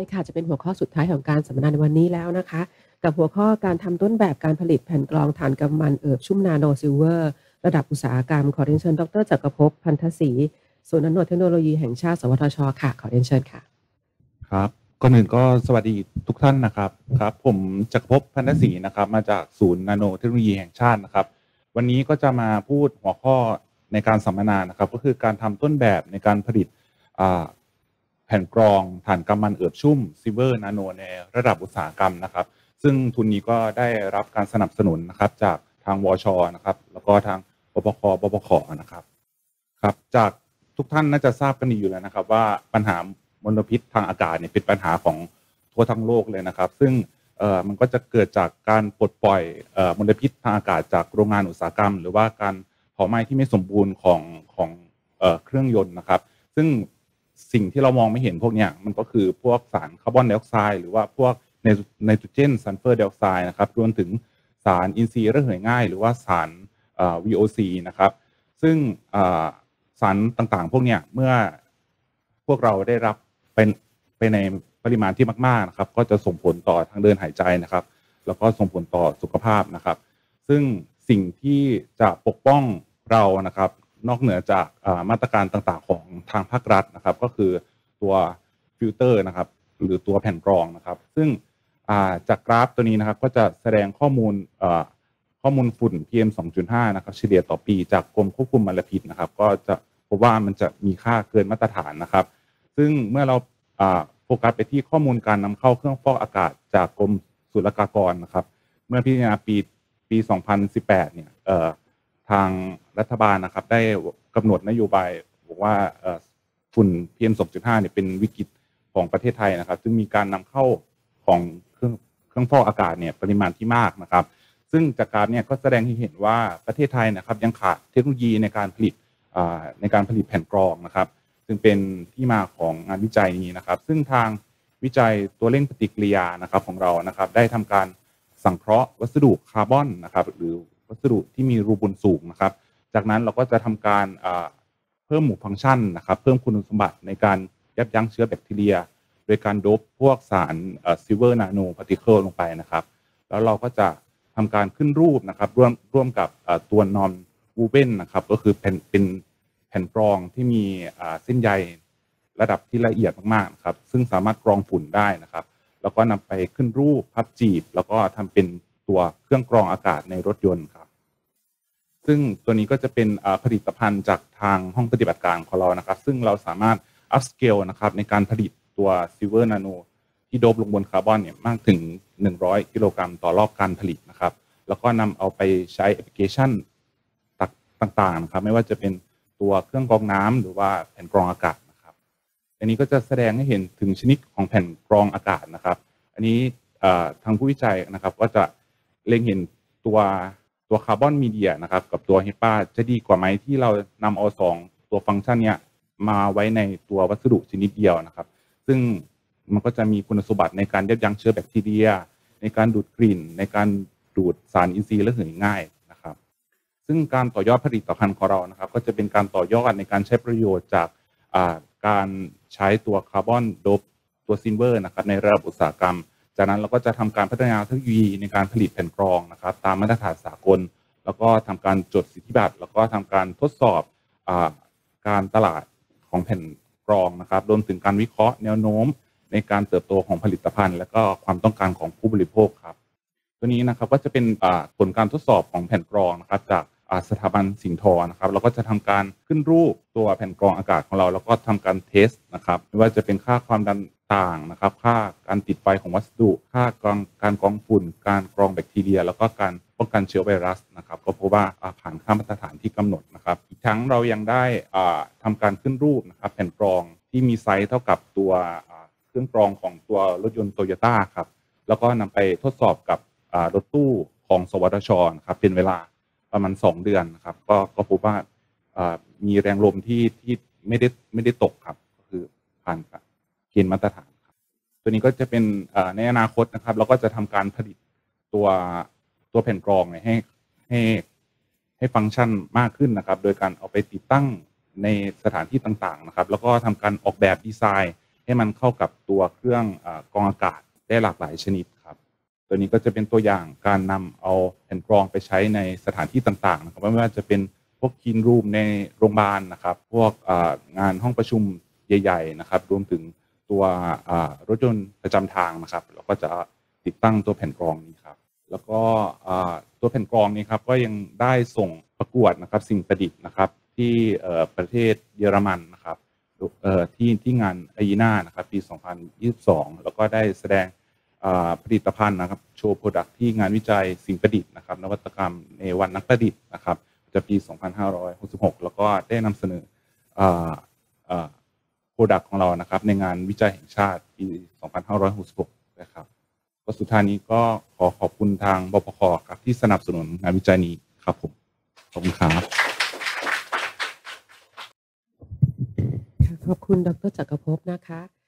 ค่ะจะเป็นหัวข้อสุดท้ายของการสัมมนาในวันนี้แล้วนะคะกับหัวข้อการทำต้นแบบการผลิตแผ่นกรองถ่านกำมันชุ่มนาโนซิลเวอร์ระดับอุตสาหกรรมขอเรียนเชิญดรจักรภพพันธศรีศูนย์อำนวยเทคโนโลยีแห่งชาติสวทชค่ะขอเรียนเชิญค่ะครับก่อนอื่นก็สวัสดีทุกท่านนะครับผมจักรภพพันธศรีนะครับมาจากศูนย์นาโนเทคโนโลยีแห่งชาตินะครับวันนี้ก็จะมาพูดหัวข้อในการสัมมนานะครับก็คือการทำต้นแบบในการผลิตแผ่นกรองถ่านกำมันชุ่มซิลเวอร์นาโนในระดับอุตสาหกรรมนะครับซึ่งทุนนี้ก็ได้รับการสนับสนุนนะครับจากทางวชนะครับแล้วก็ทางปปคนะครับจากทุกท่านน่าจะทราบกันดีอยู่แล้วนะครับว่าปัญหามลพิษทางอากาศเนี่ยเป็นปัญหาของทั่วทั้งโลกเลยนะครับซึ่งมันก็จะเกิดจากการปลดปล่อยมลพิษทางอากาศจากโรงงานอุตสาหกรรมหรือว่าการเผาไหม้ที่ไม่สมบูรณ์ของเครื่องยนต์นะครับซึ่งสิ่งที่เรามองไม่เห็นพวกนี้มันก็คือพวกสารคาร์บอนไดออกไซด์หรือว่าพวกไนโตรเจนซัลเฟอร์ไดออกไซด์นะครับรวมถึงสารอินทรีย์ระเหยง่ายหรือว่าสารVOC นะครับซึ่งสารต่างๆพวกนี้เมื่อพวกเราได้รับไปในปริมาณที่มากๆนะครับก็จะส่งผลต่อทางเดินหายใจนะครับแล้วก็ส่งผลต่อสุขภาพนะครับซึ่งสิ่งที่จะปกป้องเรานะครับนอกเหนือจากมาตรการต่างๆของทางภาครัฐนะครับก็คือตัวฟิลเตอร์นะครับหรือตัวแผ่นกรองนะครับซึ่งจากกราฟตัวนี้นะครับก็จะแสดงข้อมูลฝุ่น PM 2.5 นะครับเฉลี่ยต่อปีจากกรมควบคุมมลพิษนะครับก็จะพบว่ามันจะมีค่าเกินมาตรฐานนะครับซึ่งเมื่อเราโฟกัสไปที่ข้อมูลการนำเข้าเครื่องฟอกอากาศจากกรมศุลกากรนะครับเมื่อพิจารณาปี 2018 เนี่ยทางรัฐบาลนะครับได้กำหนดนโยบายบอกว่าฝุ่น PM 2.5 เนี่ยเป็นวิกฤตของประเทศไทยนะครับซึ่งมีการนำเข้าของเครื่องฟอกอากาศเนี่ยปริมาณที่มากนะครับซึ่งจากการเนี่ยก็แสดงให้เห็นว่าประเทศไทยนะครับยังขาดเทคโนโลยีในการผลิตแผ่นกรองนะครับซึ่งเป็นที่มาของงานวิจัยนี้นะครับซึ่งทางวิจัยตัวเร่งปฏิกิริยานะครับของเรานะครับได้ทำการสังเคราะห์วัสดุคาร์บอนนะครับหรือวัสดุที่มีรูบุญสูงนะครับจากนั้นเราก็จะทำการเพิ่มหมู่ฟังก์ชันนะครับเพิ่มคุณสมบัติในการยับยั้งเชื้อแบคทีเรียโดยการโดปพวกสารซิลเวอร์นาโนพาร์ติเคิลลงไปนะครับแล้วเราก็จะทำการขึ้นรูปนะครับร่วมกับตัวนอนวูเวนนะครับก็คือเป็นแผ่นกรองที่มีเส้นใยระดับที่ละเอียดมากๆนะครับซึ่งสามารถกรองฝุ่นได้นะครับแล้วก็นำไปขึ้นรูปพับจีบแล้วก็ทำเป็นตัวเครื่องกรองอากาศในรถยนต์ครับซึ่งตัวนี้ก็จะเป็นผลิตภัณฑ์จากทางห้องปฏิบัติการของเรานะครับซึ่งเราสามารถอัพสเกลนะครับในการผลิตตัวซิลเวอร์นาโนที่โดบลงบนคาร์บอนเนี่ยมากถึง100กิโลกรัมต่อรอบการผลิตนะครับแล้วก็นำเอาไปใช้แอปพลิเคชันต่างๆนะครับไม่ว่าจะเป็นตัวเครื่องกรองน้ำหรือว่าแผ่นกรองอากาศนะครับอันนี้ก็จะแสดงให้เห็นถึงชนิดของแผ่นกรองอากาศนะครับอันนี้ทางผู้วิจัยนะครับก็จะเล็งเห็นตัวคาร์บอนมีเดียนะครับกับตัวเฮปาจะดีกว่าไหมที่เรานำเอา2ตัวฟังก์ชันเนี้ยมาไว้ในตัววัสดุชนิดเดียวนะครับซึ่งมันก็จะมีคุณสมบัติในการยับยั้งเชื้อแบคทีเรียในการดูดกลิ่นในการดูดสารอินทรีย์ระเหยง่ายนะครับซึ่งการต่อยอดผลิตภัณฑ์ของเรานะครับก็จะเป็นการต่อยอดในการใช้ประโยชน์จากการใช้ตัวคาร์บอนโดปตัวซิลเวอร์นะครับในระดับอุตสาหกรรมจากนั้นเราก็จะทำการพัฒนาเทคโนโลยีในการผลิตแผ่นกรองนะครับตามมาตรฐานสากลแล้วก็ทำการจดสิทธิบัตรแล้วก็ทำการทดสอบการตลาดของแผ่นกรองนะครับรวมถึงการวิเคราะห์แนวโน้มในการเติบโตของผลิตภัณฑ์และก็ความต้องการของผู้บริโภคครับตัวนี้นะครับก็จะเป็นผลการทดสอบของแผ่นกรองนะครับจากสถาบันสิงห์ทองนะครับเราก็จะทำการขึ้นรูปตัวแผ่นกรองอากาศของเราแล้วก็ทำการเทสนะครับไม่ว่าจะเป็นค่าความดันต่างนะครับค่าการติดไฟของวัสดุค่าการกรองฝุ่นการกรองแบคทีเรียแล้วก็การป้องกันเชื้อไวรัสนะครับก็พบว่าผ่านค่ามาตรฐานที่กำหนดนะครับอีกทั้งเรายังได้ทำการขึ้นรูปนะครับแผ่นกรองที่มีไซส์เท่ากับตัวเครื่องกรองของตัวรถยนต์โตโยต้าครับแล้วก็นำไปทดสอบกับรถตู้ของสวทชนะครับเป็นเวลาประมาณ2 เดือนนะครับก็พบว่ามีแรงลมที่ไม่ได้ตกครับก็คือผ่านเกณฑ์มาตรฐานครับตัวนี้ก็จะเป็นในอนาคตนะครับเราก็จะทำการผลิตตัวแผ่นกรองให้ฟังก์ชันมากขึ้นนะครับโดยการเอาไปติดตั้งในสถานที่ต่างๆนะครับแล้วก็ทำการออกแบบดีไซน์ให้มันเข้ากับตัวเครื่องกรองอากาศได้หลากหลายชนิดครับตัวนี้ก็จะเป็นตัวอย่างการนำเอาแผ่นกรองไปใช้ในสถานที่ต่างๆนะครับไม่ว่าจะเป็นพวกคลีนรูมในโรงพยาบาลนะครับพวกงานห้องประชุมใหญ่ๆนะครับรวมถึงตัวรถยนต์ประจำทางนะครับเราก็จะติดตั้งตัวแผ่นกรองนี้ครับแล้วก็ตัวแผ่นกรองนี้ครับก็ยังได้ส่งประกวดนะครับสิ่งประดิษฐ์นะครับที่ประเทศเยอรมันนะครับที่งานไอนานะครับปี 2022 แล้วก็ได้แสดงผลิตภัณฑ์นะครับโชว์โปรดักที่งานวิจัยสิ่งประดิษฐ์นะครับนวัตกรรมในวันนักประดิษฐ์นะครับจะปี 2566 แล้วก็ได้นำเสนอโปรดักของเรานะครับในงานวิจัยแห่งชาติปี 2566 นะครับก็สุดท้ายนี้ก็ขอบคุณทางบพค.ครับที่สนับสนุนงานวิจัยนี้ครับผมขอบคุณครับขอบคุณดร.จักรภพนะคะ